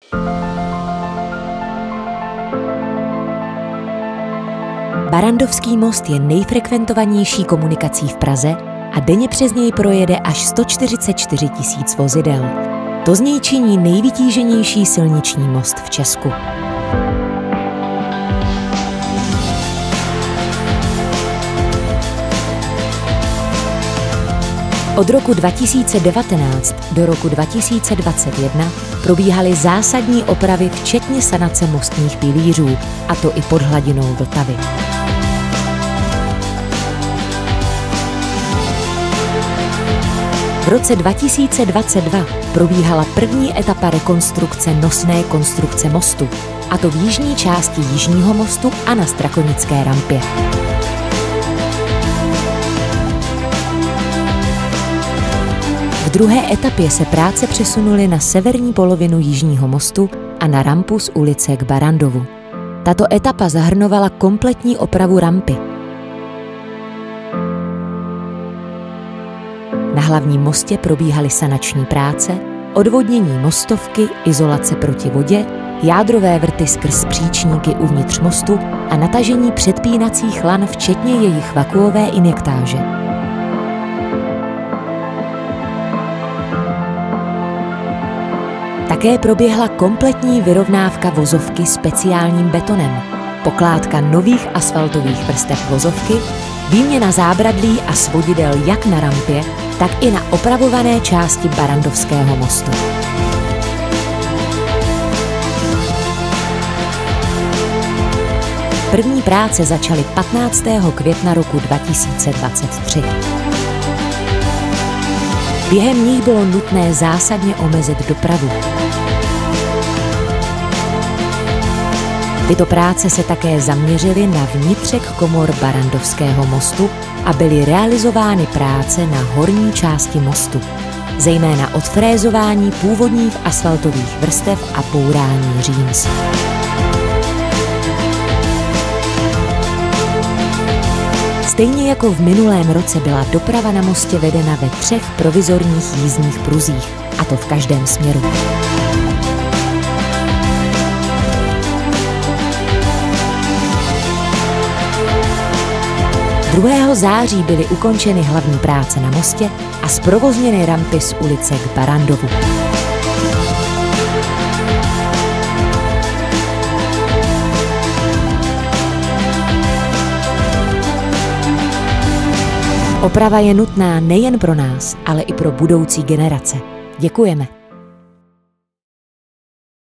Barrandovský most je nejfrekventovanější komunikací v Praze a denně přes něj projede až 144 000 vozidel. To z něj činí nejvytíženější silniční most v Česku. Od roku 2019 do roku 2021 probíhaly zásadní opravy včetně sanace mostních pilířů, a to i pod hladinou Vltavy. V roce 2022 probíhala první etapa rekonstrukce nosné konstrukce mostu, a to v jižní části Jižního mostu a na Strakonické rampě. V druhé etapě se práce přesunuly na severní polovinu Jižního mostu a na rampu z ulice k Barrandovu. Tato etapa zahrnovala kompletní opravu rampy. Na hlavním mostě probíhaly sanační práce, odvodnění mostovky, izolace proti vodě, jádrové vrty skrz příčníky uvnitř mostu a natažení předpínacích lan včetně jejich vakuové injektáže. Také proběhla kompletní vyrovnávka vozovky speciálním betonem, pokládka nových asfaltových vrstev vozovky, výměna zábradlí a svodidel jak na rampě, tak i na opravované části Barrandovského mostu. První práce začaly 15. května roku 2023. Během nich bylo nutné zásadně omezit dopravu. Tyto práce se také zaměřily na vnitřek komor Barrandovského mostu a byly realizovány práce na horní části mostu, zejména odfrézování původních asfaltových vrstev a bourání římz. Stejně jako v minulém roce byla doprava na mostě vedena ve 3 provizorních jízdních pruzích, a to v každém směru. 2. září byly ukončeny hlavní práce na mostě a zprovozněny rampy z ulice k Barrandovu. Oprava je nutná nejen pro nás, ale i pro budoucí generace. Děkujeme.